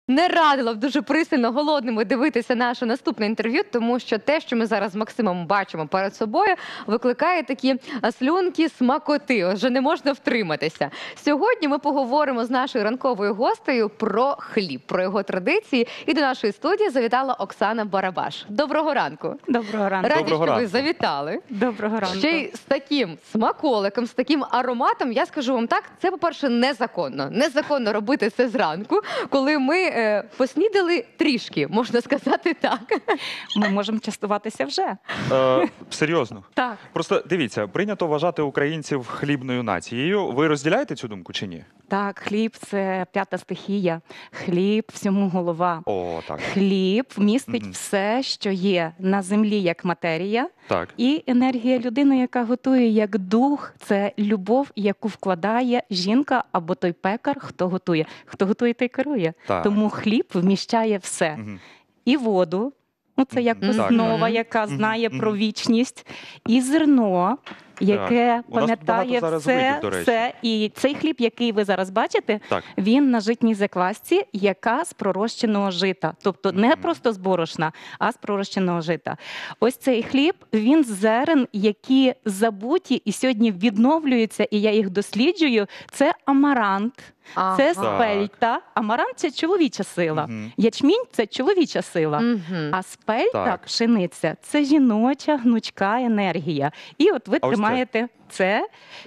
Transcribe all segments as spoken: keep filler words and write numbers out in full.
Не радила б дуже пристально голодними дивитися наше наступне інтерв'ю, тому що те, що ми зараз з Максимом бачимо перед собою, викликає такі слюнки смакоти. Вже не можна втриматися. Сьогодні ми поговоримо з нашою ранковою гостею про хліб, про його традиції. І до нашої студії завітала Оксана Барабаш. Доброго ранку. Доброго ранку. Раді, Доброго що ви ранку. завітали. Доброго ранку. Ще й з таким смаколиком, з таким ароматом, я скажу вам так, це, по-перше, незаконно. Незаконно робити це зранку, коли ми е, поснідали трішки, можна сказати так. Ми можемо частуватися вже. Е, серйозно. Так. Просто дивіться, прийнято вважати українців хлібною нацією. Ви розділяєте цю думку чи ні? Так, хліб – це п'ята стихія. Хліб – всьому голова. О, так. Хліб містить Мгм. все, що є на землі як матерія, Так. і енергія людини, яка готує як дух – це любов, яку вкладає жінка або той пекар, хто готує. Хто готує, той керує. Так. Тому хліб вміщає все. Мгм. І воду, ну це як Мгм. основа, Так. яка Мгм. знає Мгм. про вічність, і зерно, яке У нас тут пам'ятає багато зараз все, видів, до речі. все. І цей хліб, який ви зараз бачите, Так. він на житній заквасці, яка з пророщеного жита. Тобто не Мгм. просто з борошна, а з пророщеного жита. Ось цей хліб, він з зерен, які забуті і сьогодні відновлюються, і я їх досліджую. Це амарант, Ага. це Так. спельта. Амарант – це чоловіча сила. Мгм. Ячмінь – це чоловіча сила. Мгм. А спельта, Так. пшениця – це жіноча гнучка енергія. І от ви А ось це? тримаєте це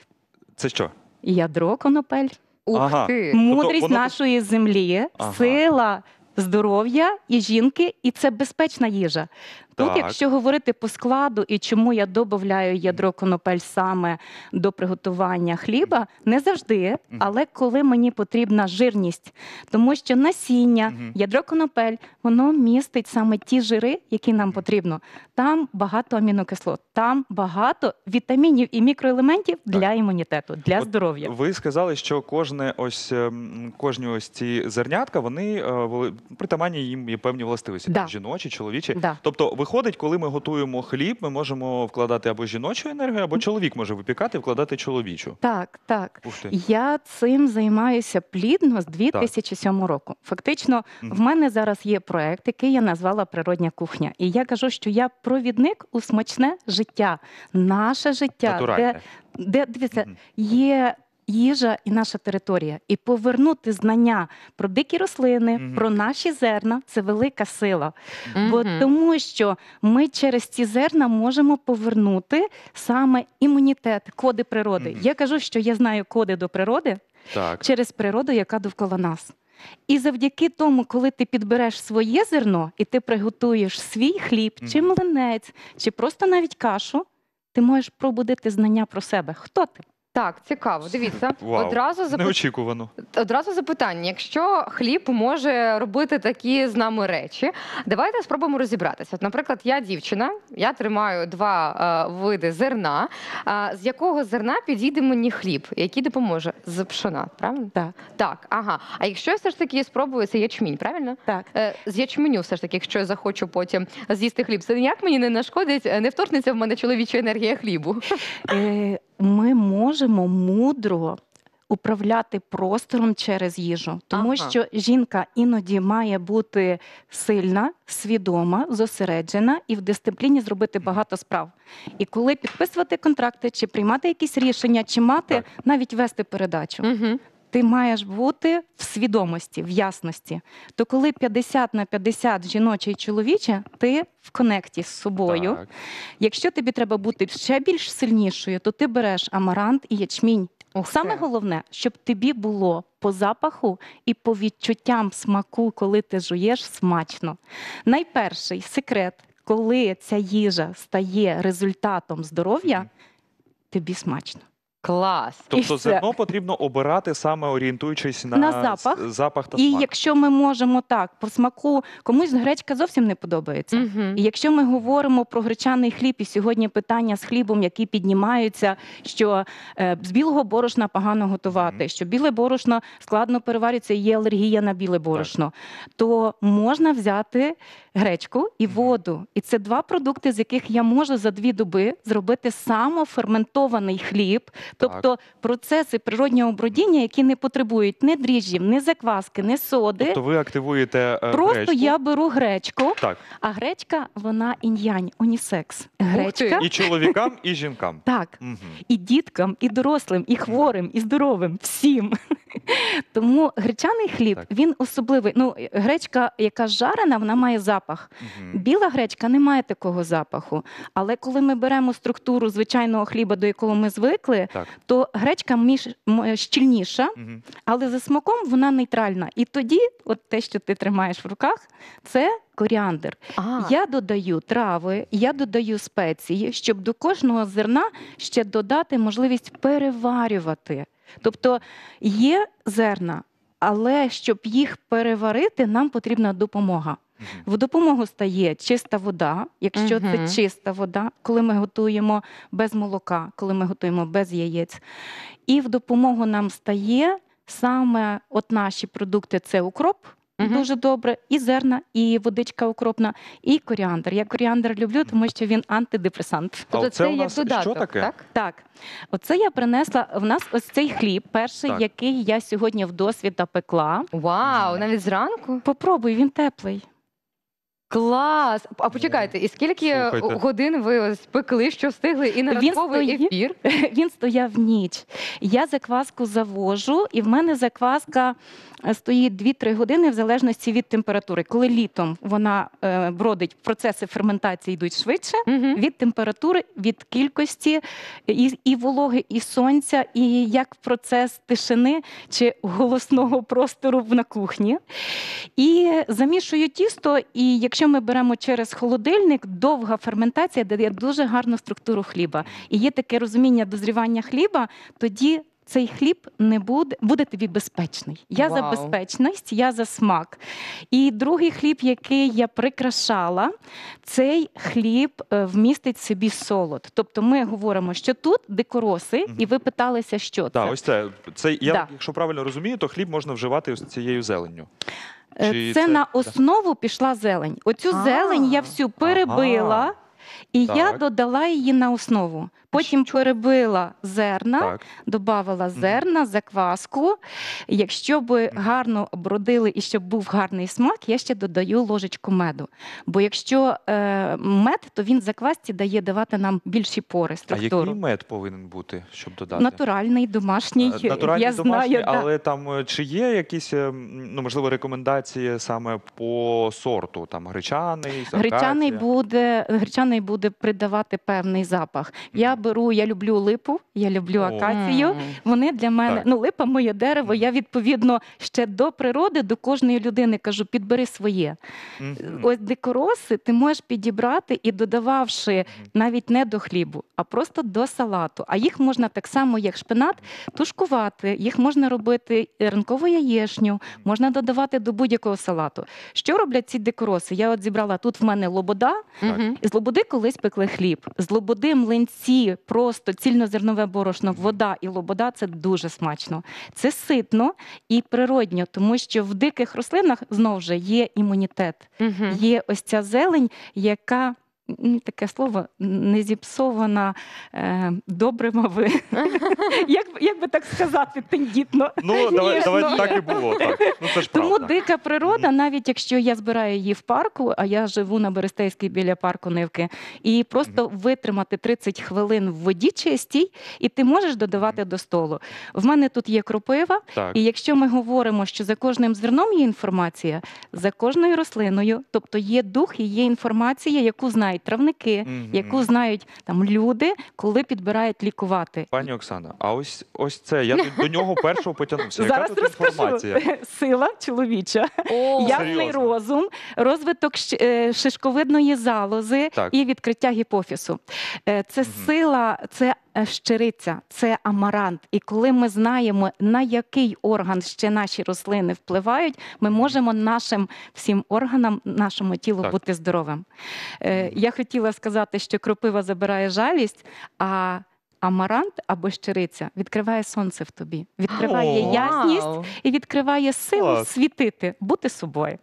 Це що? ядро конопель. Ух Ага. ти. Мудрість воно- нашої землі, Ага. сила здоров'я і жінки, і це безпечна їжа. Тут, Так. якщо говорити по складу і чому я додаю ядро конопель саме до приготування хліба, не завжди, Мгм. але коли мені потрібна жирність. Тому що насіння, Мгм. ядро конопель, воно містить саме ті жири, які нам потрібно. Там багато амінокислот, там багато вітамінів і мікроелементів для імунітету, для От здоров'я. Ви сказали, що кожне ось ем, кожні ось ці зернятка, вони е, вели- притаманні їм є певні властивості. Да. Там жіночі, чоловічі. Да. Тобто, виходить, коли ми готуємо хліб, ми можемо вкладати або жіночу енергію, або чоловік може випікати і вкладати чоловічу. Так, так. Ух ти. Я цим займаюся плідно з дві тисячі сьомого року. Фактично, Мгм. в мене зараз є проект, який я назвала «Природня кухня». І я кажу, що я провідник у смачне життя, наше життя, Натуральне. де, де дивіться, Мгм. є їжа і наша територія. І повернути знання про дикі рослини, Мгм. про наші зерна – це велика сила. Бо Мгм. тому, що ми через ці зерна можемо повернути саме імунітет, коди природи. Мгм. Я кажу, що я знаю коди до природи Так. через природу, яка довкола нас. І завдяки тому, коли ти підбереш своє зерно і ти приготуєш свій хліб, чи Мгм. млинець, чи просто навіть кашу, ти можеш пробудити знання про себе. Хто ти? Так, цікаво. Дивіться, Вау. одразу запит... Неочікувано. Одразу запитання. Якщо хліб може робити такі з нами речі, давайте спробуємо розібратися. От, наприклад, я дівчина, я тримаю два е, види зерна. А, з якого зерна підійде мені хліб, який допоможе? З пшона, правильно? Так, Так, ага. А якщо я все ж таки спробую, це ячмінь, правильно? так. Е, з ячменю все ж таки, якщо я захочу потім з'їсти хліб, це ніяк мені не нашкодить, не вторгнеться в мене чоловіча енергія хлібу. Е, Ми можемо мудро управляти простором через їжу, тому Ага. що жінка іноді має бути сильна, свідома, зосереджена і в дисципліні зробити багато справ. І коли підписувати контракти, чи приймати якісь рішення, чи мати, Так. навіть вести передачу, Угу. ти маєш бути в свідомості, в ясності. То коли п'ятдесят на п'ятдесят жіноче і чоловіче, ти в конекті з собою. Так. Якщо тобі треба бути ще більш сильнішою, то ти береш амарант і ячмінь. Ух Саме ти. головне, щоб тобі було по запаху і по відчуттям смаку, коли ти жуєш, смачно. Найперший секрет, коли ця їжа стає результатом здоров'я, Мгм. тобі смачно. Клас. Тобто все. зерно потрібно обирати саме орієнтуючись на, На запах. с- запах та І смак. якщо ми можемо так, по смаку, комусь гречка зовсім не подобається. Угу. І якщо ми говоримо про гречаний хліб, і сьогодні питання з хлібом, які піднімаються, що е, з білого борошна погано готувати, Мгм. що біле борошно складно переварюється, і є алергія на біле борошно, то можна взяти гречку і Мгм. воду. І це два продукти, з яких я можу за дві доби зробити самоферментований хліб, Тобто процеси природнього бродіння, які не потребують ні дріжджів, ні закваски, ні соди. Тобто ви активуєте е, Просто гречку. я беру гречку, Так. а гречка, вона інь-янь, унісекс. Гречка, І чоловікам, і жінкам. так, Мгм. і діткам, і дорослим, і хворим, і здоровим, всім. Тому гречаний хліб, Так. він особливий. Ну, гречка, яка жарена, вона має запах. Мгм. Біла гречка не має такого запаху. Але коли ми беремо структуру звичайного хліба, до якого ми звикли, Так. то гречка між, м- щільніша, Мгм. але за смаком вона нейтральна. І тоді, от те, що ти тримаєш в руках, це коріандр. А, Я додаю трави, я додаю спеції, щоб до кожного зерна ще додати можливість переварювати. Тобто є зерна, але щоб їх переварити, нам потрібна допомога. Мгм. В допомогу стає чиста вода, якщо Мгм. це чиста вода, коли ми готуємо без молока, коли ми готуємо без яєць. І в допомогу нам стає саме от наші продукти – це укроп, Мгм. дуже добре, і зерна, і водичка укропна, і коріандр. Я коріандр люблю, тому що він антидепресант. тобто А це це у як нас що додаток, таке? так? Так, оце я принесла. В нас ось цей хліб, перший, Так. який я сьогодні вдосвіта пекла. Вау, навіть зранку? Попробуй, він теплий. Клас! А почекайте, і скільки Слухайте. годин ви ось пекли, що встигли і на Він ранковий стоїть. ефір? Він стояв ніч. Я закваску завожу, і в мене закваска е, стоїть дві-три години в залежності від температури. Коли літом вона е, бродить, процеси ферментації йдуть швидше, Мгм. від температури, від кількості і, і вологи, і сонця, і як процес тишини чи голосного простору на кухні. І замішую тісто, і якщо ми беремо через холодильник, довга ферментація дає дуже гарну структуру хліба. І є таке розуміння дозрівання хліба, тоді цей хліб не буде, буде тобі безпечний. Я за Вау. безпечність, я за смак. І другий хліб, який я прикрашала, цей хліб е, вмістить в собі солод. Тобто ми говоримо, що тут дикороси, Мгм. і ви питалися, що Так, це. ось це. Це я, Да. якщо правильно розумію, то хліб можна вживати ось цією зеленню. Е, Чи Це це- на да. основу пішла зелень. Оцю А. зелень я всю перебила, Ага. і я Так. додала її на основу. Потім перебила зерна, Так. додавала зерна, закваску. Якщо би гарно бродили і щоб був гарний смак, я ще додаю ложечку меду. Бо якщо е, мед, то він в заквасці дає давати нам більші пори, А структуру. який мед повинен бути, щоб додати? Натуральний, домашній. Е, Натуральний, я домашній, знаю, да. але там е, чи є якісь, е, м, ну, можливо, рекомендації саме по сорту? Там гречаний, Гречаний акація? буде, гречаний буде придавати певний запах. Я беру, я люблю липу, я люблю О. акацію. М. Вони для мене, Так. ну липа моє дерево. Я відповідно ще до природи, до кожної людини кажу, підбери своє. Мгм. Ось дикороси ти можеш підібрати і додававши навіть не до хлібу, а просто до салату. А їх можна так само, як шпинат, тушкувати. Їх можна робити ранкову яєшню, можна додавати до будь-якого салату. Що роблять ці дикороси? Я от зібрала тут в мене лобода. Мгм. З лободи колись пекли хліб. З лободи млинці, просто цільнозернове борошно, вода і лобода – це дуже смачно. Це ситно і природньо, тому що в диких рослинах, знову ж, є імунітет. Мгм. Є ось ця зелень, яка, м, таке слово, не зіпсована е, добривами. як, як би так сказати, тендітно. Ну, давай, Ніжно. давай так і було. Так. Ну, це ж Тому правда. дика природа, навіть якщо я збираю її в парку, а я живу на Берестейській біля парку Нивки, і просто витримати тридцять хвилин в воді чистій, і ти можеш додавати до столу. В мене тут є кропива, Так. і якщо ми говоримо, що за кожним зерном є інформація, за кожною рослиною, тобто є дух і є інформація, яку знають травники, Мгм. яку знають там люди, коли підбирають лікувати. Пані Оксана, а ось, ось це, я до, до нього першого потягнувся. Яка Зараз тут розкажу. інформація? Сила чоловіча. О, Ясний серйозно? розум, розвиток щ- е, шишковидної залози Так. і відкриття гіпофізу. Е, Це Мгм. сила, це е, щириця, це амарант. І коли ми знаємо, на який орган ще наші рослини впливають, ми можемо нашим всім органам, нашому тілу Так. бути здоровим. Е, Мгм. Я хотіла сказати, що кропива забирає жалість, а амарант або щириця відкриває сонце в тобі, відкриває О. ясність вау. і відкриває силу Клас. світити, бути собою.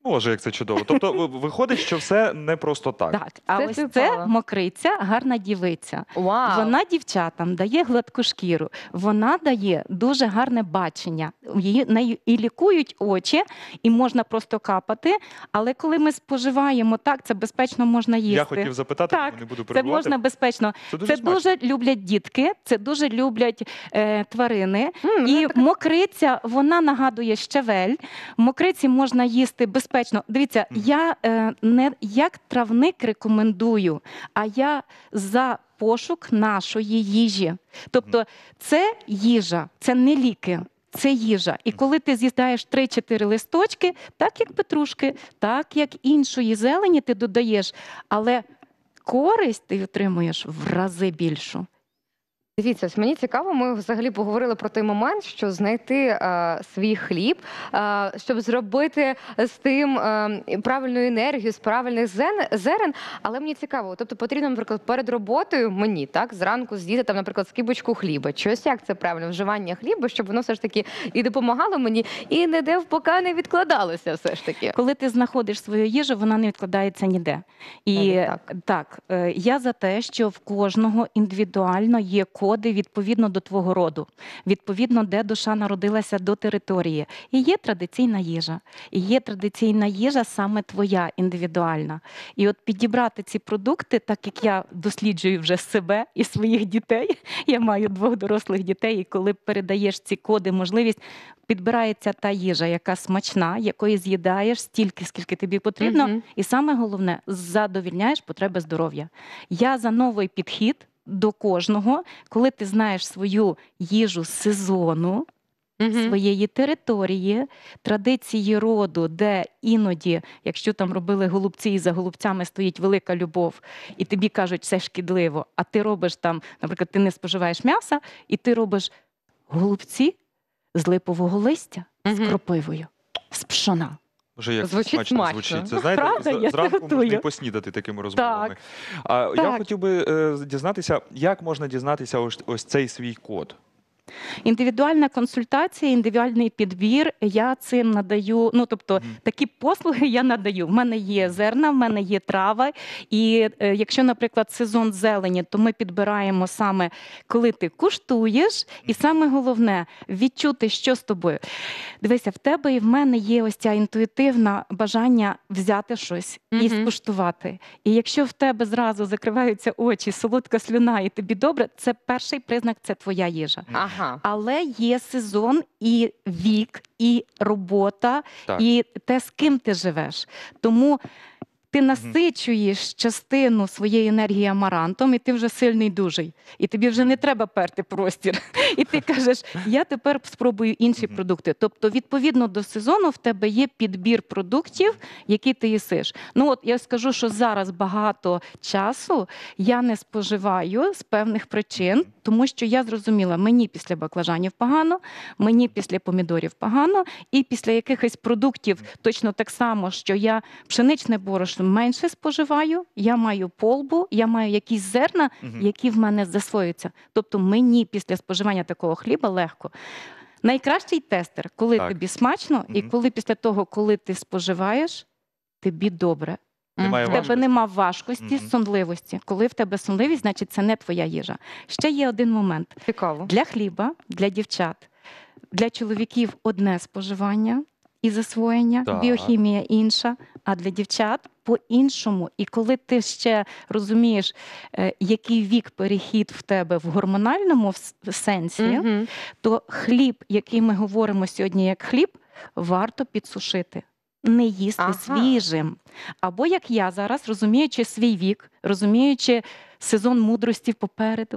Боже, як це чудово. Тобто ви- виходить, що все не просто так. Так, а Це ось співпало. це мокриця, гарна дівиця. Вау! Вона дівчатам дає гладку шкіру, вона дає дуже гарне бачення. Її нею і лікують очі, і можна просто капати. Але коли ми споживаємо так, це безпечно можна їсти. Я хотів запитати, Так, тому не буду Це перебувати. можна безпечно. Це дуже Це смачно. дуже люблять дітки, це дуже люблять е, тварини. М, І ну, так- мокриця, вона нагадує щавель. Мокриці можна їсти безпечно. Дивіться, Мгм. я е, не як травник рекомендую, а я за пошук нашої їжі. Тобто це їжа, це не ліки. Це їжа. І коли ти з'їдаєш три-чотири листочки, так як петрушки, так як іншої зелені ти додаєш, але користь ти отримуєш в рази більшу. Дивіться, ось мені цікаво, ми взагалі поговорили про той момент, що знайти е, свій хліб, е, щоб зробити з тим е, правильну енергію, з правильних зен, зерен. Але мені цікаво, тобто потрібно, наприклад, перед роботою мені так зранку з'їсти там, наприклад, скибочку хліба. Чи ось як це правильно вживання хліба, щоб воно все ж таки і допомагало мені, і ніде в бока не відкладалося, все ж таки. Коли ти знаходиш свою їжу, вона не відкладається ніде. І Навіть так. так, е, я за те, що в кожного індивідуально є коди відповідно до твого роду, відповідно, де душа народилася до території. І є традиційна їжа. І є традиційна їжа саме твоя, індивідуальна. І от підібрати ці продукти, так як я досліджую вже себе і своїх дітей, я маю двох дорослих дітей, і коли передаєш ці коди, можливість, підбирається та їжа, яка смачна, якої з'їдаєш стільки, скільки тобі потрібно, Мгм. і саме головне, задовільняєш потреби здоров'я. Я за новий підхід до кожного, коли ти знаєш свою їжу з сезону, Мгм. своєї території, традиції роду, де іноді, якщо там робили голубці, і за голубцями стоїть велика любов, і тобі кажуть, це шкідливо, а ти робиш там, наприклад, ти не споживаєш м'яса, і ти робиш голубці з липового листя, Мгм. з кропивою, з пшона. Вже як це Звучить смачно, смачно. звучить. Це, знаєте, Правда? з- Я це зранку можна і готую. поснідати такими розмовами. Так. А, Я Так. хотів би е, дізнатися, як можна дізнатися ось, ось цей свій код? Індивідуальна консультація, індивідуальний підбір, я цим надаю, ну тобто Мгм. такі послуги я надаю. В мене є зерна, в мене є трава, і е, якщо, наприклад, сезон зелені, то ми підбираємо саме, коли ти куштуєш, і саме головне відчути, що з тобою. Дивися, в тебе і в мене є ось ця інтуїтивна бажання взяти щось і Мгм. скуштувати. І якщо в тебе зразу закриваються очі, солодка слюна, і тобі добре, це перший признак, це твоя їжа. Ага. Але є сезон і вік, і робота, Так. і те, з ким ти живеш. Тому ти насичуєш частину своєї енергії амарантом, і ти вже сильний дужий. І тобі вже не треба перти простір. І ти кажеш, я тепер спробую інші Мгм. продукти. Тобто, відповідно до сезону, в тебе є підбір продуктів, які ти їсиш. Ну от я скажу, що зараз багато часу я не споживаю з певних причин, тому що я зрозуміла, мені після баклажанів погано, мені після помідорів погано, і після якихось продуктів точно так само, що я пшеничне борошно менше споживаю, я маю полбу, я маю якісь зерна, Мгм. які в мене засвоюються. Тобто мені після споживання такого хліба легко. Найкращий тестер, коли Так. тобі смачно, і Мгм. коли після того, коли ти споживаєш, тобі добре. Немає В Мгм. тебе важкості. нема важкості, Мгм. сонливості. Коли в тебе сонливість, значить це не твоя їжа. Ще є один момент. Цікаво. Для хліба, для дівчат, для чоловіків одне споживання і засвоєння, Так. біохімія інша, а для дівчат по-іншому. І коли ти ще розумієш, е, який вік перехід в тебе в гормональному в- в сенсі, Мгм. то хліб, який ми говоримо сьогодні як хліб, варто підсушити. Не їсти Ага. свіжим. Або як я зараз, розуміючи свій вік, розуміючи сезон мудрості попереду.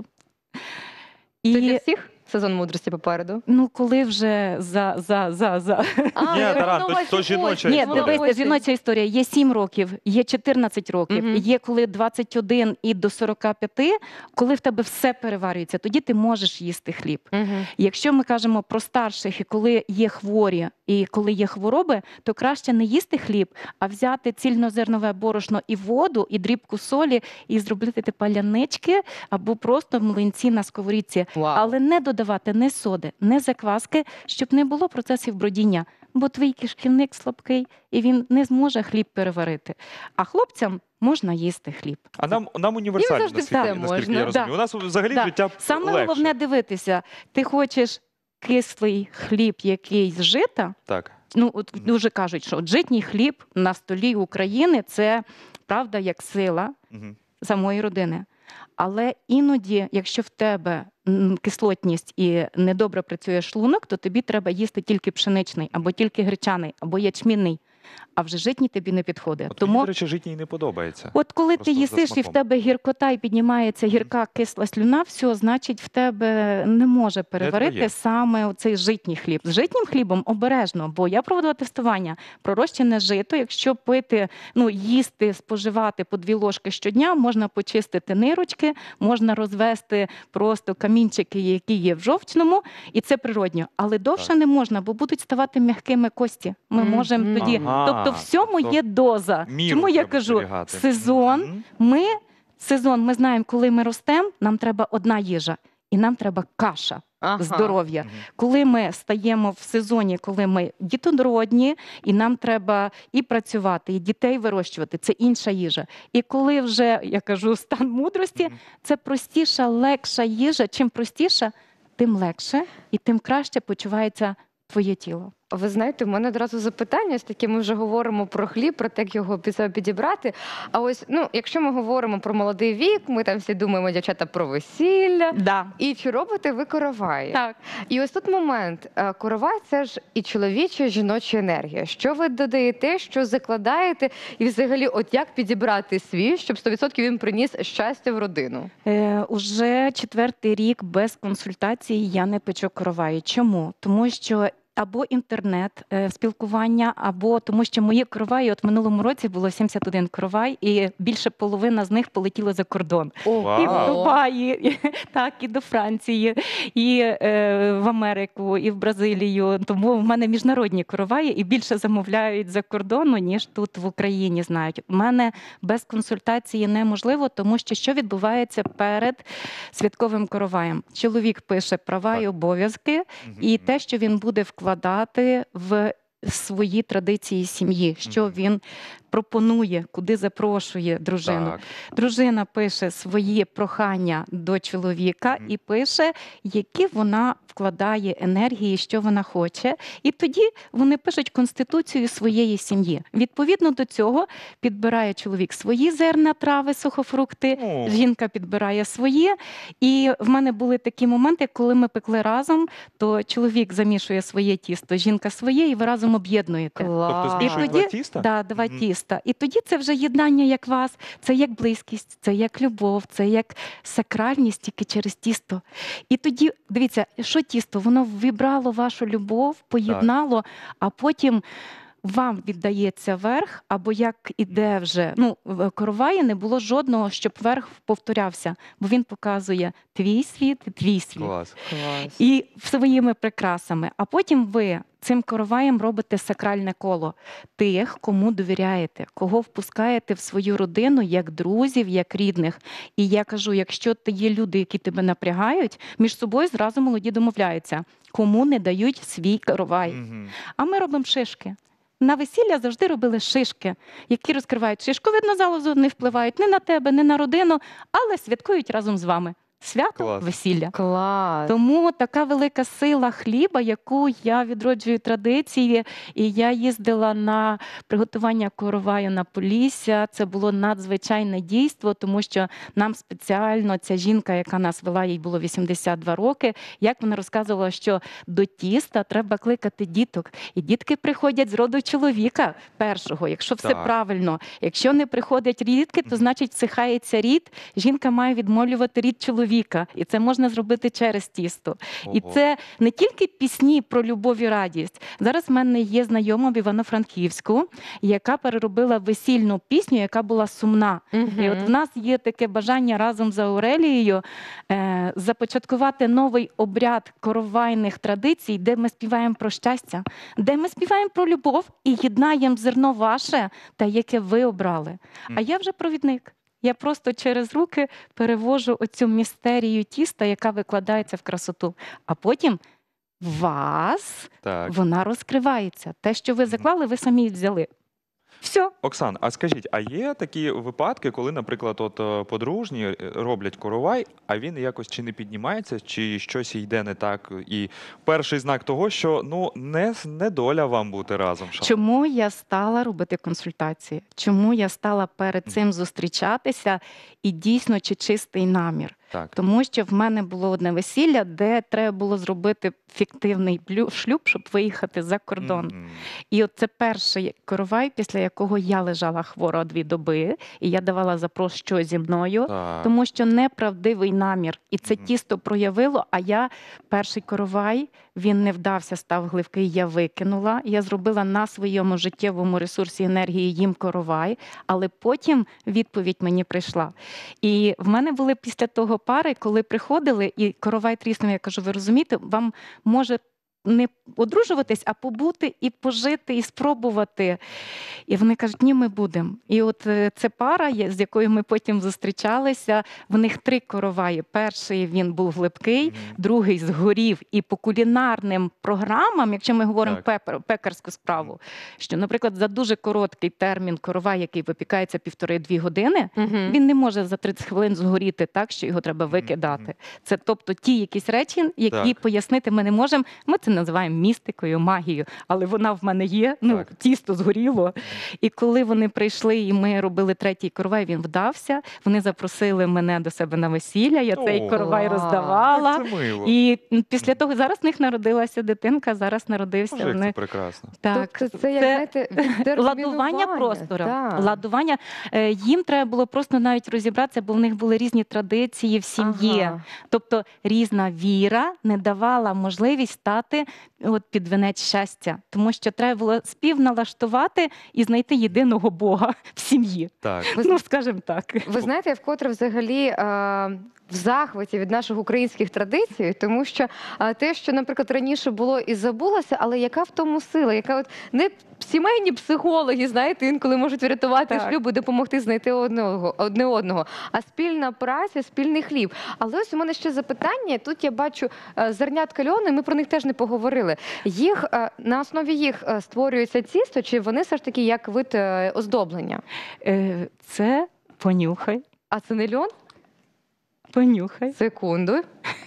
Це для І всіх сезон мудрості попереду? ну, коли вже за, за, за, за. А, Ні, я Таран, думала, то- то що жіноча осінь. Ні, історія. дивися, Осінь. жіноча історія. Є сім років, є чотирнадцять років, Мгм. є коли двадцять один і до сорока п'яти, коли в тебе все переварюється, тоді ти можеш їсти хліб. Мгм. Якщо ми кажемо про старших, і коли є хворі, і коли є хвороби, то краще не їсти хліб, а взяти цільнозернове борошно і воду, і дрібку солі, і зробити палянички або просто млинці на сковорідці. Вау. Але не додавати додавати ні соди, ні закваски, щоб не було процесів бродіння. Бо твій кишківник слабкий, і він не зможе хліб переварити. А хлопцям можна їсти хліб. А нам, нам універсально, завжди наскільки, все наскільки можна. я розумію. Да. У нас взагалі Да. життя Саме легше. головне дивитися, ти хочеш кислий хліб якийсь з жита, Так. ну, от Мгм. дуже кажуть, що от житній хліб на столі України – це, правда, як сила Мгм. самої родини. Але іноді, якщо в тебе м, кислотність і недобре працює шлунок, то тобі треба їсти тільки пшеничний, або тільки гречаний, або ячмінний, а вже житній тобі не підходить. От Тому мені, до речі, житній не подобається. от коли Просто ти за їсиш і в смаком. тебе гіркота і піднімається гірка кисла слюна, все, значить в тебе не може переварити твоє. саме цей житній хліб. З житнім хлібом обережно, бо я проводила тестування. Пророщене жито, якщо пити, ну їсти, споживати по дві ложки щодня, можна почистити нирочки, можна розвести просто камінчики, які є в жовчному, і це природньо. Але довше Так. не можна, бо будуть ставати м'якими кості. Ми Мгм. можемо тоді. Ага, Тобто всьому тобто є доза. міру Чому я треба кажу, зберігати. сезон, Мгм. ми сезон, ми знаємо, коли ми ростемо, нам треба одна їжа, і нам треба каша, Ага. здоров'я. Мгм. Коли ми стаємо в сезоні, коли ми дітодородні, і нам треба і працювати, і дітей вирощувати, це інша їжа. І коли вже, я кажу, стан мудрості, Мгм. це простіша, легша їжа. Чим простіша, тим легше і тим краще почувається твоє тіло. Ви знаєте, в мене одразу запитання, з таки ми вже говоримо про хліб, про те, як його під себе підібрати. А ось, ну, якщо ми говоримо про молодий вік, ми там всі думаємо, дівчата, про весілля. Да. І чи робите ви короваї? Так. І ось тут момент. Е, Коровай – це ж і чоловіча, і жіноча енергія. Що ви додаєте, що закладаєте? І взагалі, от як підібрати свій, щоб сто відсотків він приніс щастя в родину? Е, уже четвертий рік без консультації я не печу короваю. Чому? Тому що або інтернет, е, спілкування, або тому, що мої короваї, от в минулому році було сімдесят один коровай, і більше половина з них полетіла за кордон. Вау. І в Дубаї, і, так, і до Франції, і е, в Америку, і в Бразилію. Тому в мене міжнародні короваї і більше замовляють за кордону, ніж тут в Україні знають. У мене без консультації неможливо, тому що що відбувається перед святковим короваєм? Чоловік пише права Так. і обов'язки, Мгм. і те, що він буде вкладати в свої традиції сім'ї, що Мгм. він пропонує, куди запрошує дружину. Так. Дружина пише свої прохання до чоловіка Мгм. і пише, які вона вкладає енергії, що вона хоче. І тоді вони пишуть конституцію своєї сім'ї. Відповідно до цього підбирає чоловік свої зерна, трави, сухофрукти, О. жінка підбирає своє. І в мене були такі моменти, коли ми пекли разом, то чоловік замішує своє тісто, жінка своє, і ви разом об'єднуєте. Тобто Клас. змішують тоді- два тіста? Да, два Мгм. тіста. І тоді це вже єднання як вас, це як близькість, це як любов, це як сакральність тільки через тісто. І тоді, дивіться, що тісто? Воно вібрало вашу любов, поєднало, а потім вам віддається верх, або як іде вже, ну, в короваї не було жодного, щоб верх повторявся, бо він показує твій світ, твій світ. Клас. Клас. І своїми прикрасами. А потім ви цим короваєм робите сакральне коло тих, кому довіряєте, кого впускаєте в свою родину як друзів, як рідних. І я кажу, якщо ти є люди, які тебе напрягають, між собою зразу молоді домовляються, кому не дають свій коровай. Мгм. А ми робимо шишки. На весілля завжди робили шишки, які розкривають шишку. Видно, залозу не впливають ні на тебе, ні на родину, але святкують разом з вами. Свято, Клас. весілля. Клас. Тому така велика сила хліба, яку я відроджую традиції, і я їздила на приготування короваю на Полісся. Це було надзвичайне дійство, тому що нам спеціально ця жінка, яка нас вела, їй було вісімдесят два роки, як вона розказувала, що до тіста треба кликати діток. І дітки приходять з роду чоловіка першого, якщо все Так. правильно. Якщо не приходять рідки, то значить всихається рід. Жінка має відмолювати рід чоловіка. І це можна зробити через тісто. І Ого. це не тільки пісні про любов і радість. Зараз в мене є знайома в Івано-Франківську, яка переробила весільну пісню, яка була сумна. Мгм. І от в нас є таке бажання разом з Аурелією е, започаткувати новий обряд коровайних традицій, де ми співаємо про щастя, де ми співаємо про любов і єднаємо зерно ваше, та яке ви обрали. А я вже провідник. Я просто через руки перевожу оцю містерію тіста, яка викладається в красоту. А потім в вас Так. вона розкривається. Те, що ви заклали, ви самі взяли. Все. Оксан, а скажіть, а є такі випадки, коли, наприклад, от е, подружні е, роблять коровай, а він якось чи не піднімається, чи щось йде не так, і перший знак того, що ну не, с- не доля вам бути разом. шановні. Чому я стала робити консультації? Чому я стала перед цим зустрічатися і дійсно чи чистий намір? Так. Тому що в мене було одне весілля, де треба було зробити фіктивний блю- шлюб, щоб виїхати за кордон. Мгм. І от це перший коровай, після якого я лежала хвора дві доби, і я давала запрос, що зі мною, Так. тому що неправдивий намір. І це Мгм. тісто проявило, а я перший коровай, він не вдався, став гливкий, я викинула. Я зробила на своєму життєвому ресурсі енергії їм коровай, але потім відповідь мені прийшла. І в мене були після того пари, коли приходили, і коровай тріснув, я кажу, ви розумієте, вам може не одружуватись, а побути і пожити, і спробувати. І вони кажуть, ні, ми будемо. І от е, це пара, є- з якою ми потім зустрічалися, в них три короваї. Перший він був глибкий, Мгм. другий згорів. І по кулінарним програмам, якщо ми говоримо Так. пепер- пекарську справу, що, наприклад, за дуже короткий термін коровай, який випікається півтори-дві години, Мгм. він не може за тридцять хвилин згоріти так, що його треба Мгм, викидати. мгм. Це тобто ті якісь речі, які Так. пояснити ми не можемо. Ми це називаємо містикою, магією, але вона в мене є. Ну, Так. тісто згоріло. І коли вони прийшли, і ми робили третій коровай, він вдався. Вони запросили мене до себе на весілля. Я цей О, коровай клас. роздавала. Як це мило. І після того зараз в них народилася дитинка, зараз народився. Боже, як це Вони прекрасно. так. Тобто це, як, знаєте, відтермінування. Ладування простору. Так. Ладування. Е, Їм треба було просто навіть розібратися, бо в них були різні традиції в сім'ї. Ага. Тобто різна віра не давала можливість стати от під венець щастя, тому що треба було співналаштувати і знайти єдиного Бога в сім'ї. Так. Ви Ну, скажімо так. Ви знаєте, я вкотре взагалі е, в захваті від наших українських традицій, тому що е, те, що, наприклад, раніше було і забулося, але яка в тому сила, яка от не сімейні психологи, знаєте, інколи можуть врятувати Так. шлюб і допомогти знайти одного, одне одного, а спільна праця, спільний хліб. Але ось у мене ще запитання, тут я бачу е, зернятка льону, і ми про них теж не поговорили. Їх, е, на основі їх е, створюється тісто, чи вони все ж таки як вид е, оздоблення? Е, Це понюхай, А це не льон? понюхай. Секунду.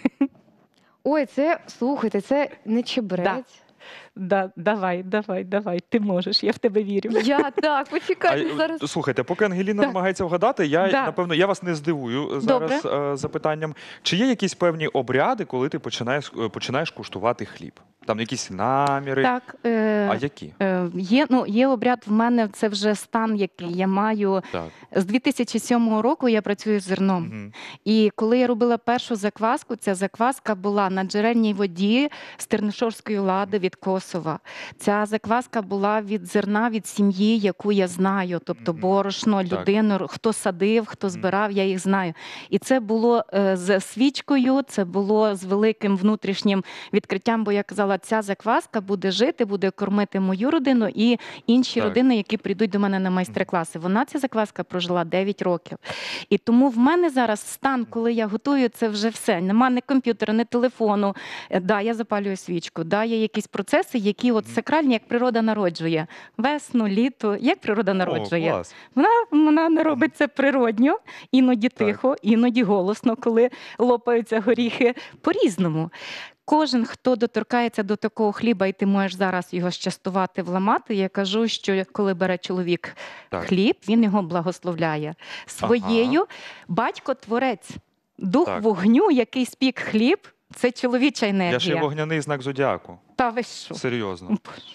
Ой, це, слухайте, це не чебрець. Да, давай, давай, давай, ти можеш, я в тебе вірю. Я так, А, почекайте е, зараз. Слухайте, поки Ангеліна Да. намагається вгадати, я Да. напевно я вас не здивую зараз е, запитанням. Чи є якісь певні обряди, коли ти починаєш е, починаєш куштувати хліб? Там якісь наміри? Так, е, А які? е, є, ну, є обряд в мене, це вже стан, який я маю. Так. З дві тисячі сьомого року я працюю з зерном. Мгм. І коли я робила першу закваску, ця закваска була на джерельній воді з Терношорської лади від Косова. Ця закваска була від зерна, від сім'ї, яку я знаю, тобто Мгм. борошно, Так. людину, хто садив, хто Мгм. збирав, я їх знаю. І це було е, з свічкою, це було з великим внутрішнім відкриттям, бо я казала, ця закваска буде жити, буде кормити мою родину і інші Так. родини, які прийдуть до мене на майстер-класи. Вона, ця закваска, прожила дев'ять років. І тому в мене зараз стан, коли я готую, це вже все. Нема ні комп'ютера, ні телефону. Е, Да, я запалюю свічку. Да, є якісь процеси, які от Мгм. сакральні, як природа народжує. Весну, літо, як природа народжує. О, клас. Вона, вона не робить це природньо, іноді Так. тихо, іноді голосно, коли лопаються горіхи, по-різному. Кожен, хто доторкається до такого хліба, і ти можеш зараз його щастувати, вламати, я кажу, що коли бере чоловік Так. хліб, він його благословляє. Своєю батько-творець, дух Так. вогню, який спік хліб, це чоловіча Я ще й енергія. вогняний знак зодіаку. Та ви що? Серйозно.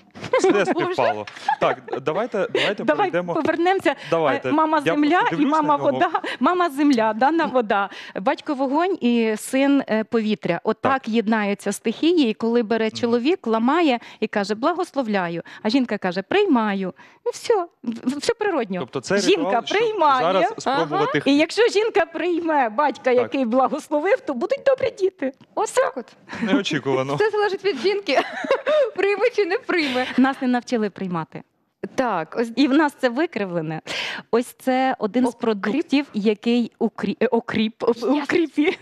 Все співпало. Так, давайте, давайте Давай перейдемо. повернемося. Давайте. Е, Мама Я земля просто і дивлюсь мама на нього. вода. Мама земля, дана вода. Батько вогонь і син е, повітря. Отак Так. єднаються стихії, і коли бере чоловік, ламає і каже благословляю, а жінка каже приймаю. І все, в- все природньо. Тобто це Жінка ритуал, щоб приймає. зараз спробувати І якщо жінка прийме батька, який благословив, то будуть добрі діти. Ось так от. неочікувано. Все залежить від жінки. Прийме чи не прийме. Нас не навчили приймати. Так, ось І в нас це викривлене. Ось це один з Окріп? продуктів, який укрі... е, окріп, Yes. укріпі.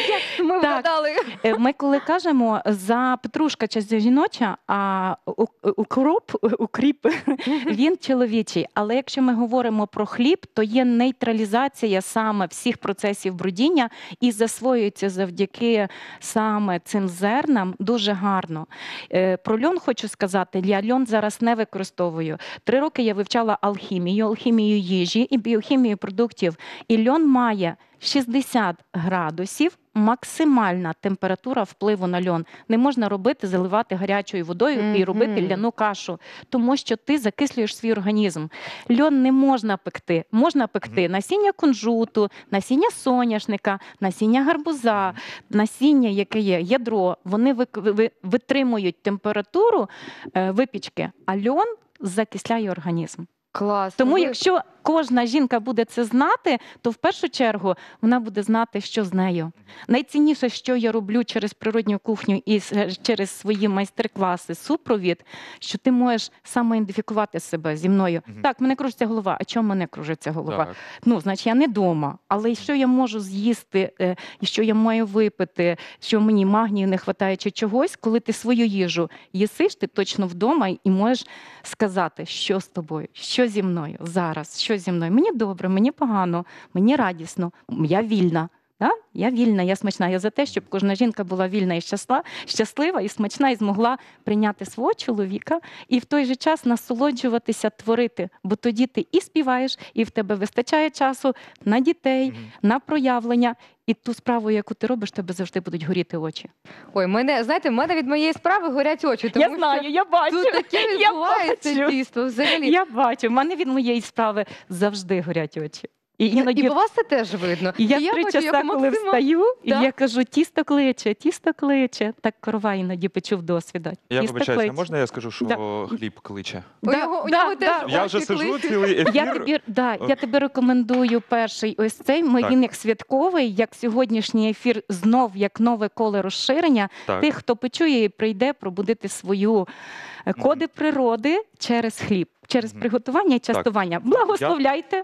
ми Так. вгадали. Е, Ми коли кажемо за петрушка чи жіноча, а у- укроп, укріп, він чоловічий. Але якщо ми говоримо про хліб, то є нейтралізація саме всіх процесів брудіння і засвоюється завдяки саме цим зернам дуже гарно. Е, Про льон хочу сказати, я льон зараз не використовую. Три роки я вивчала алхімію, алхімію їжі і біохімію продуктів. І льон має шістдесят градусів, максимальна температура впливу на льон. Не можна робити, заливати гарячою водою і робити Мгм. ляну кашу, тому що ти закислюєш свій організм. Льон не можна пекти. Можна пекти насіння кунжуту, насіння соняшника, насіння гарбуза, насіння, яке є, ядро. Вони вик- ви- витримують температуру е, випічки, а льон закисляє організм. Клас. Тому Ви- якщо кожна жінка буде це знати, то в першу чергу вона буде знати, що з нею. Найцінніше, що я роблю через природню кухню і с- через свої майстер-класи, супровід, що ти можеш самоідентифікувати себе зі мною. Мгм. Так, мене кружиться голова. А чому мене кружиться голова? Так. Ну, значить, я не вдома. Але що я можу з'їсти, е, і що я маю випити, що мені магнію не вистачає чи чогось, коли ти свою їжу їсиш, ти точно вдома і можеш сказати, що з тобою, що зі мною зараз, що зі мною. Мені добре, мені погано, мені радісно, я вільна. Да? Я вільна, я смачна. Я за те, щоб кожна жінка була вільна і щасла, щаслива і смачна, і змогла прийняти свого чоловіка і в той же час насолоджуватися, творити. Бо тоді ти і співаєш, і в тебе вистачає часу на дітей, Мгм. на проявлення. І ту справу, яку ти робиш, тебе завжди будуть горіти очі. Ой, мене, знаєте, в мене від моєї справи горять очі, тому я знаю, що я бачу. тут таке я відбувається бачу. дійство взагалі. Я бачу. В мене від моєї справи завжди горять очі. І І іноді по вас це теж видно. І я І три бачу, як часа, у коли Максима- встаю, і Так. я кажу, тісто кличе, тісто кличе. Так корова іноді печу в досвіда. Я Тісто вибачаюся, кличе. можна я скажу, що Да. хліб кличе? У Да, нього, у да, нього да. теж Я очі вже сижу кличуть. цілий ефір. Я тобі, да, я тобі рекомендую перший ось цей. Ми, Так. він як святковий, як сьогоднішній ефір, знов як нове коло розширення. Так. Тих, хто почує і прийде пробудити свою е, коди природи через хліб, через Мгм. приготування і частування. Благословляйте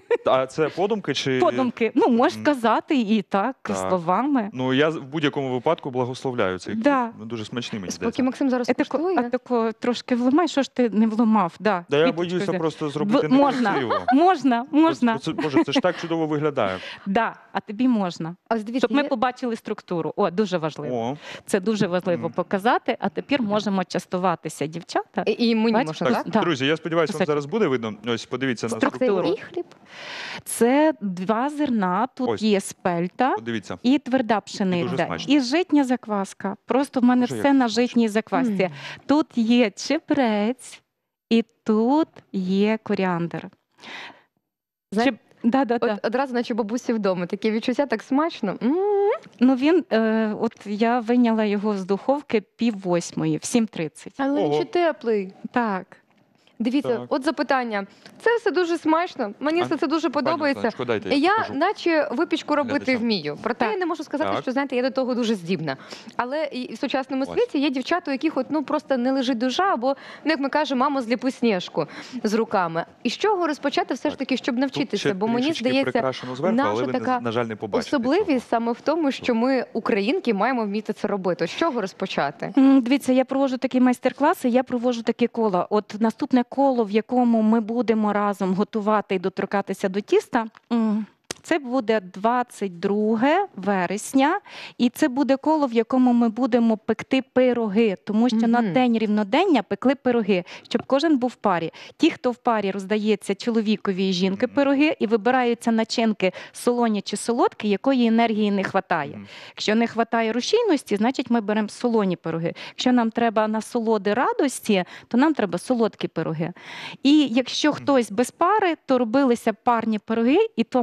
А це подумки чи подумки. Ну, можеш Мгм. казати і так, Так. словами. Ну я в будь-якому випадку благословляю цей хліб. Да. Ну, дуже смачний мені Поки здається. Максим зараз А тако, а куштує. тако трошки вломай, що ж ти не вломав? Да, Да я квіточку боюся взяв. просто зробити В- можна. некрасиво. Можна, можна. Це, Боже, це ж так чудово виглядає. Да, а тобі можна. Ось дивіться, Щоб ми є- побачили структуру. О, дуже важливо. О, Це дуже важливо Мгм. показати, а тепер можемо частуватися, дівчата. І, і мені Бачиш, можна, так. так? Да. друзі, я сподіваюся, вам Кусочок. зараз буде видно. Ось подивіться на Структуру. Це структуру. і хліб. Це два зерна, тут Ось. є спельта Подивіться. і тверда дуже пшениця. смачно. І житня закваска. Просто в мене Боже, все як на смачно. житній заквасці. М. Тут є чебрець і тут є коріандр. Знаєте, Чеб- Да, да, да. От одразу, наче бабусі вдома, таке відчуття так смачно. М. Ну він, е, от я вийняла його з духовки пів восьмої, в сім тридцять. Але Ого. він ще теплий. Так. Дивіться, Так. от запитання. Це все дуже смачно. Мені А, все це дуже подобається. Пані Оксаночко, дайте Я, покажу. наче випічку робити Глядачам. вмію. Проте Так. я не можу сказати, Так. що знаєте, я до того дуже здібна. Але і в сучасному Ось. світі є дівчата, у яких от, ну просто не лежить душа, або ну, як ми кажемо, мамо, зліпи сніжку з руками. І з чого розпочати все ж таки, щоб Тут навчитися? ще Бо мені трішечки здається, прикрашено зверху, наша але ви, не- така на жаль, не побачите особливість саме в тому, що ми, українки, маємо вміти це робити. От з чого розпочати? М, Дивіться, я проводжу такі майстер-класи, я проводжу такі кола. От наступне коло, в якому ми будемо разом готувати і доторкатися до тіста. м, Це буде двадцять друге вересня, і це буде коло, в якому ми будемо пекти пироги, тому що на Мгм. день рівнодення пекли пироги, щоб кожен був в парі. Ті, хто в парі, роздається чоловікові і жінки Мгм. пироги, і вибираються начинки солоні чи солодкі, якої енергії не вистачає. Мгм. Якщо не вистачає рушійності, значить ми беремо солоні пироги. Якщо нам треба насолоди радості, то нам треба солодкі пироги. І якщо хтось без пари, то робилися парні пироги, і тому, хто один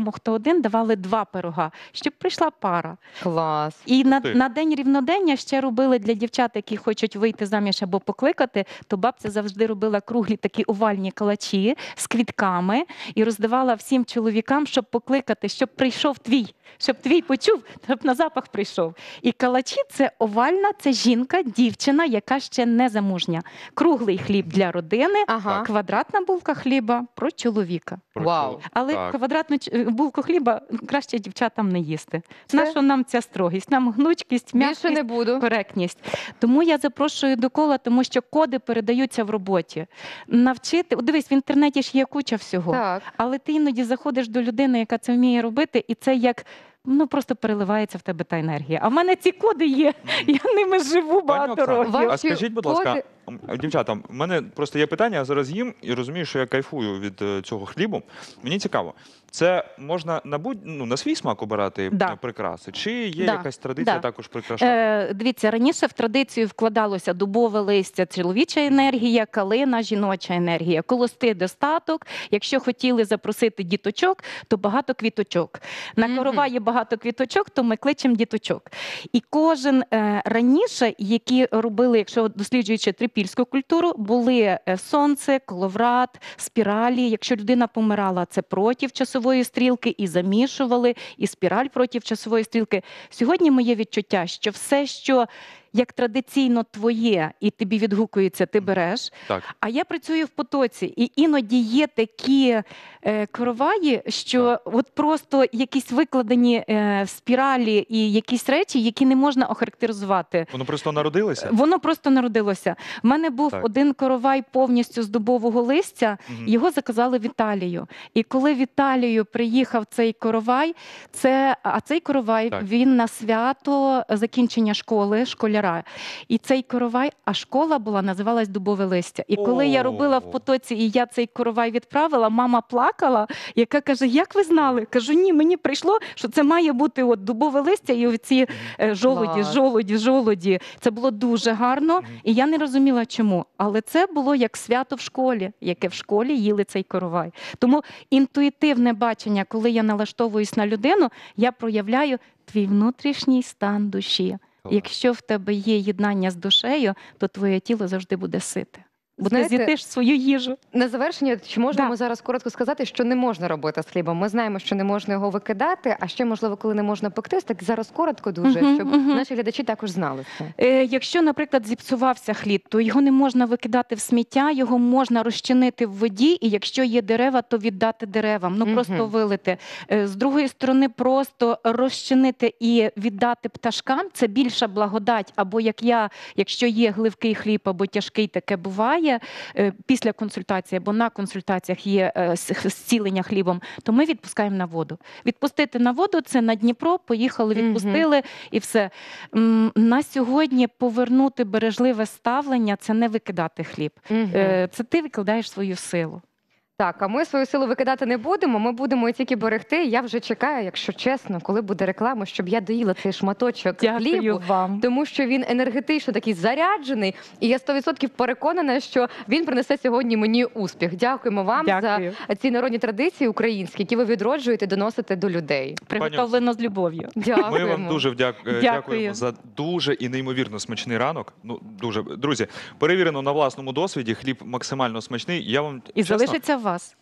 один давали два пирога, щоб прийшла пара. Клас. І на, ти. на день рівнодення ще робили для дівчат, які хочуть вийти заміж або покликати, то бабця завжди робила круглі такі овальні калачі з квітками і роздавала всім чоловікам, щоб покликати, щоб прийшов твій, щоб твій почув, щоб на запах прийшов. І калачі – це овальна, це жінка, дівчина, яка ще не замужня. Круглий хліб для родини, Ага. квадратна булка хліба про чоловіка. Вау. Але Так. квадратну ч- булку хліба краще дівчатам не їсти. Це- Нащо нам ця строгість? Нам гнучкість, Більше м'якість, не буду. коректність. Тому я запрошую до кола, тому що коди передаються в роботі. Навчити, О, дивись, в інтернеті ж є куча всього, Так. але ти іноді заходиш до людини, яка це вміє робити, і це як ну просто переливається в тебе та енергія. А в мене ці коди є, я ними живу Пані багато Оксано, років. Ваші а скажіть, будь ласка, коди- м, дівчата, в мене просто є питання, я зараз їм і розумію, що я кайфую від е, цього хлібу. Мені цікаво, це можна на будь ну, на свій смак обирати Да. е, прикраси? Чи є Да. якась традиція Да. також прикрашати? Е, дивіться, раніше в традицію вкладалося дубове листя, чоловіча енергія, калина, жіноча енергія, колости, достаток. Якщо хотіли запросити діточок, то багато квіточок. На Мгм. корова є багато квіточок, то ми кличемо діточок. І кожен е, раніше, які робили, якщо досліджуючи трипільську культуру, були е, сонце, коловрат, спіралі. Якщо людина помирала, це проти часової стрілки, і замішували, і спіраль проти часової стрілки. Сьогодні моє відчуття, що все, що як традиційно твоє, і тобі відгукується, ти береш. Так. А я працюю в потоці, і іноді є такі е, короваї, що от просто якісь викладені е, спіралі і якісь речі, які не можна охарактеризувати. Воно просто народилося? Воно просто народилося. В мене був Так. один коровай повністю з дубового листя, Мгм. його заказали в Італію. І коли в Італію приїхав цей коровай, це, а цей коровай, Так. він на свято закінчення школи, школяра. І цей коровай, а школа була, називалась «Дубове листя». І коли я робила О. в потоці, і я цей коровай відправила, мама плакала, яка каже, як ви знали? Кажу, ні, мені прийшло, що це має бути от дубове листя і оці е, жолоді, Клас. жолоді, жолоді. Це було дуже гарно, Мгм. і я не розуміла, чому. Але це було як свято в школі, яке в школі їли цей коровай. Тому інтуїтивне бачення, коли я налаштовуюсь на людину, я проявляю твій внутрішній стан душі. Клас. Якщо в тебе є єднання з душею, то твоє тіло завжди буде сите. Бо Знаєте, ти з'їдиш свою їжу. На завершення, чи можемо Да. ми зараз коротко сказати, що не можна робити з хлібом? Ми знаємо, що не можна його викидати, а ще, можливо, коли не можна пекти, так зараз коротко дуже, Мгм, щоб мгм. наші глядачі також знали це. Е, якщо, наприклад, зіпсувався хліб, то його не можна викидати в сміття, його можна розчинити в воді, і якщо є дерева, то віддати деревам, ну Мгм. просто вилити. Е, з другої сторони, просто розчинити і віддати пташкам – це більша благодать. Або як я, якщо є гливкий хліб або тяжкий, таке буває, е, після консультації або на консультаціях є е, с- зцілення хлібом, то ми відпускаємо на воду. Відпустити на воду – це на Дніпро, поїхали, Мгм. відпустили і все. М, На сьогодні повернути бережливе ставлення – це не викидати хліб. Мгм. Е, Це ти викладаєш свою силу. Так, а ми свою силу викидати не будемо. Ми будемо тільки берегти. Я вже чекаю, якщо чесно, коли буде реклама, щоб я доїла цей шматочок Дякую хлібу. вам. Тому що він енергетично такий заряджений, і я сто відсотків переконана, що він принесе сьогодні мені успіх. Дякуємо вам Дякую. за ці народні традиції українські, які ви відроджуєте, доносите до людей. Приготовлено з любов'ю. Ми Дякуємо. вам дуже вдяк... Дякую. дякуємо за дуже і неймовірно смачний ранок. Ну дуже друзі, перевірено на власному досвіді. Хліб максимально смачний. Я вам І чесно... залишиться в вас.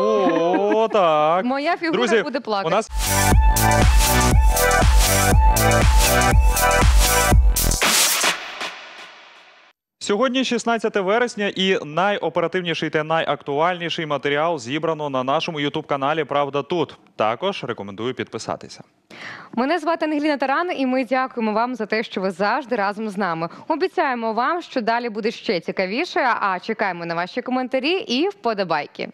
О, так. Моя фігура Друзі, буде У плакати. нас сьогодні шістнадцяте вересня, і найоперативніший та найактуальніший матеріал зібрано на нашому ютуб-каналі «Правда тут». Також рекомендую підписатися. Мене звати Ангеліна Таран, і ми дякуємо вам за те, що ви завжди разом з нами. Обіцяємо вам, що далі буде ще цікавіше, а чекаємо на ваші коментарі і вподобайки.